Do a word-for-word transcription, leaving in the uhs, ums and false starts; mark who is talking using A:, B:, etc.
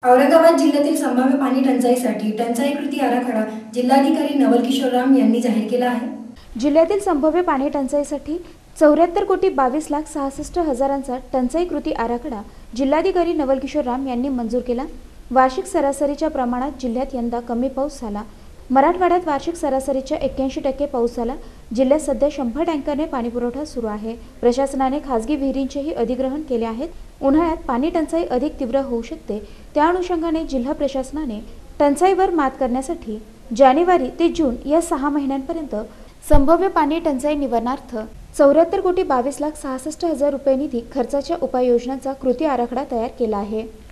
A: औरंगाबाद जिल्ह्यातील संभाव्य पाणी टंचाईसाठी टंचाई कृती आराखडा जिल्हाधिकारी नवल किशोर राम यांनी जाहीर केला आहे।
B: जिल्ह्यातील संभाव्य पाणी टंचाईसाठी चौऱ्याहत्तर कोटी बावीस लाख सहासष्ट हजारांचा टंचाई कृती आराखडा जिल्हाधिकारी नवल किशोर राम यांनी मंजूर केला। वार्षिक सरासरीच्या प्रमाणात जिल्ह्यात यंदा कमी पाऊस झाला। मराठवाड्यात वार्षिक सरासरीच्या एक्क्याऐंशी टक्के पाऊस झाला। जिल्ह्यात सध्या शंभर टँकरने पाणीपुरवठा सुरू आहे। प्रशासनाने खासगी विहिरींचेही अधिग्रहण केले आहेत। उन्हाळ्यात पाणी टंचाई अधिक तीव्र होऊ शकते, त्या अनुषंगाने जिल्हा प्रशासनाने टंचाईवर मात करण्यासाठी जानेवारी ते जून या सहा महिन्यांपर्यंत संभाव्य पाणी टंचाई निवारणार्थ चौऱ्याहत्तर कोटी बावीस लाख सहासष्ट हजार रुपये निधी खर्चाच्या उपाययोजनांचा कृती आराखडा तयार केला आहे।